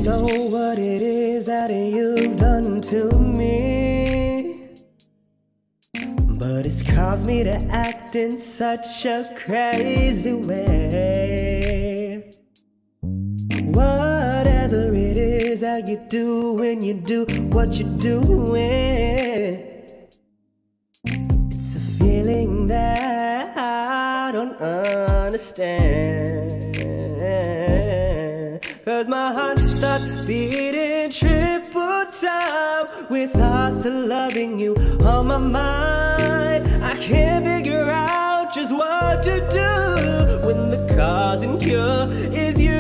know what it is that you've done to me, but it's caused me to act in such a crazy way. Whatever it is that you do when you do what you're doing, it's a feeling that I don't understand. 'Cause my heart starts beating triple time with thoughts of loving you on my mind. I can't figure out just what to do when the cause and cure is you.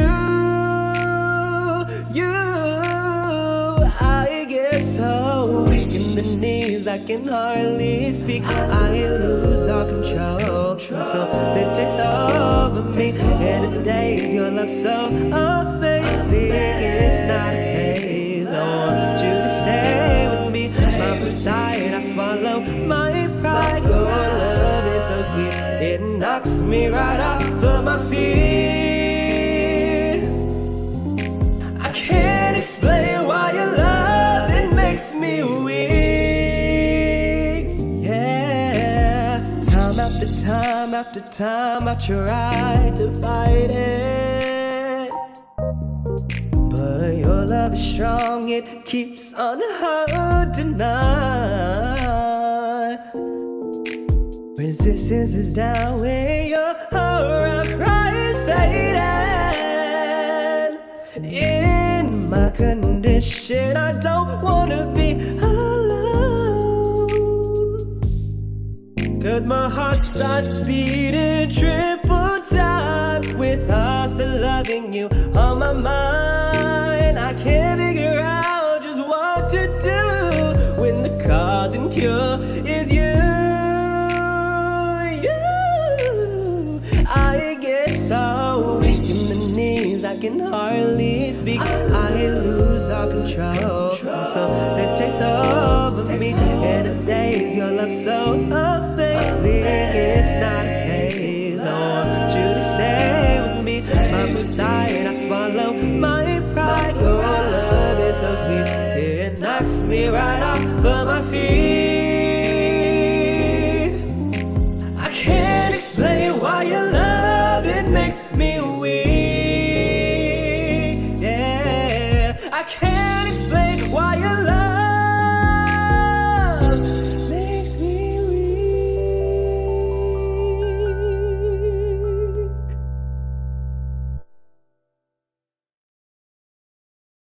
I get so weak in the knees, I can hardly speak. I lose all control, something takes over me. And the days your love so amazing, it's not a phase. I want you to stay with me, my beside. I swallow my pride. Your love is so sweet, it knocks me right off of my feet. I can't explain why your love, it makes me weak. Yeah, time after time after time I tried to fight it, but your love is strong, it keeps on holding on. Resistance is down when you're around, cries fading. In my condition, I don't wanna be alone, 'cause my heart starts beating triple time with thoughts of loving you on my mind. I can't figure out just what to do when the cause and cure is you. I get so weak in the knees, I can hardly speak. I lose all control, something takes over me. And the days your love so amazing, it's not a phase. I want you to stay with me, my beside. I swallow my pride. Your love is so sweet, it knocks me right off of my feet.